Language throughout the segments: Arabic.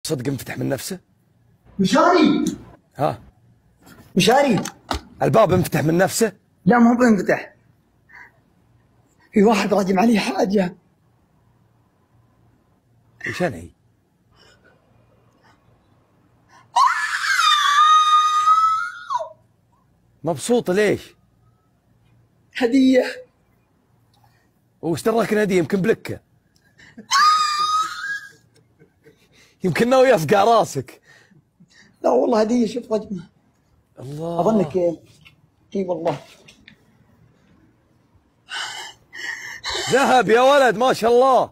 صدق انفتح من نفسه؟ مشاري. ها؟ مشاري. الباب انفتح من نفسه؟ لا ما هو بينفتح، في واحد راجم عليه حاجة. ايش انا هي؟ مبسوطة ليش؟ هدية. وش دراك هدية؟ يمكن بلكة. يمكن ناوي يفقع راسك. لا والله هدية، شوف رجمة. الله. أظنك اي والله. ذهب يا ولد ما شاء الله.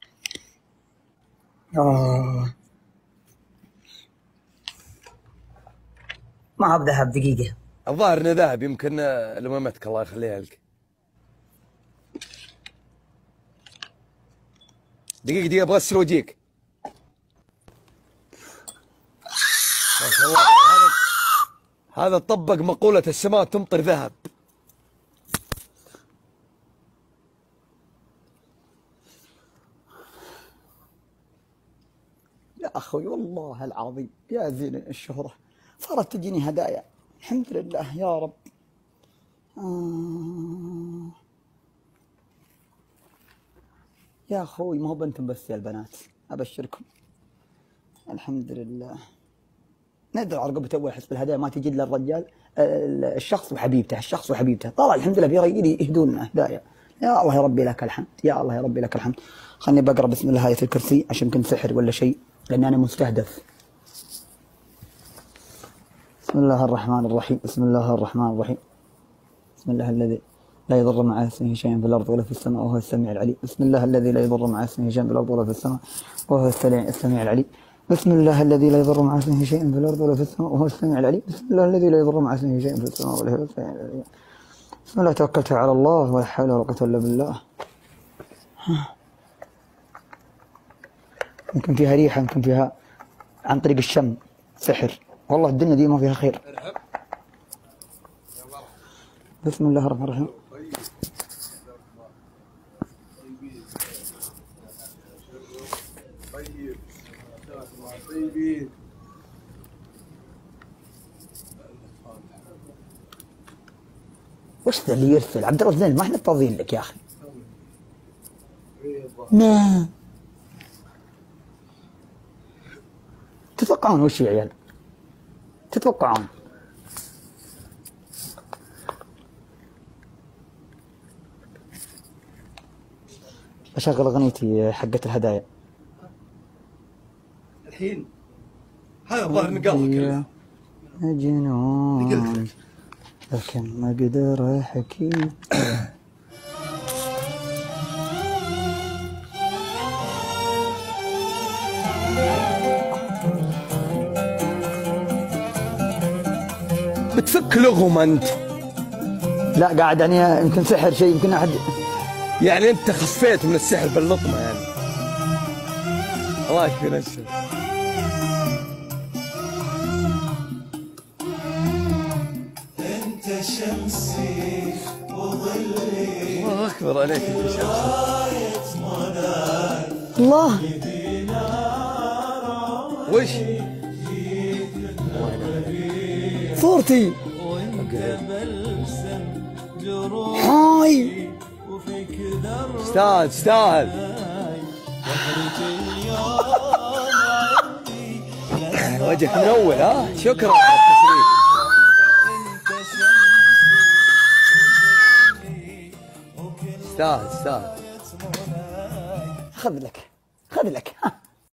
ما هو بذهب دقيقة. الظاهر انه ذهب، يمكن لمامتك الله يخليها لك. دقيقة بغسل وجهك. ما شاء الله. هذا طبق مقولة السماء تمطر ذهب. يا أخوي والله العظيم يا زين الشهرة، صارت تجيني هدايا الحمد لله يا رب. يا أخوي ما هو بنتم بس يا البنات، أبشركم الحمد لله. ندر على رقبة أول حسب الهدايا ما تجي إلا الرجال، الشخص وحبيبته، الشخص وحبيبته. طلع الحمد لله بيريدي يهدون هدايا. يا الله يا ربي لك الحمد، يا الله يا ربي لك الحمد. خلني بقرأ بسم الله آية الكرسي عشان يمكن سحر ولا شيء، لأن أنا مستهدف. بسم الله الرحمن الرحيم، بسم الله الرحمن الرحيم. بسم الله الذي لا يضر مع اسمه شيء في الأرض ولا في السماء وهو السميع العليم. بسم الله الذي لا يضر مع اسمه شيء في الأرض ولا في السماء وهو السميع العليم. بسم الله الذي لا يضر مع اسمه شيء في الأرض ولا في السماء وهو السميع العليم. بسم الله الذي لا يضر مع اسمه شيء في السماء ولا في السماء. بسم الله توكلت على الله ولا حول ولا قوة إلا بالله. يمكن فيها ريحة، يمكن فيها عن طريق الشم سحر. والله الدنيا دي ما فيها خير. بسم الله الرحمن الرحيم. وش ذا اللي يرسل؟ عبد الرزاق ما احنا فاضيين لك يا اخي. نعم. تتوقعون وش يا عيال؟ تتوقعون؟ بشغل اغنيتي حقت الهدايا الحين. هذا الظاهر نقلك جنون لكن ما اقدر احكي. بتفك لغم انت. لا قاعد يعني يمكن سحر شيء، يمكن احد يعني انت خفيت من السحر باللطمه يعني. الله يكفي نفسك. انت شمسي وظلي. الله اكبر عليك انت شمسي. الله. وش؟ صورتي. هاي. استاهل. وجهك منور. ها شكرا على التشريف. استاهل. خذ لك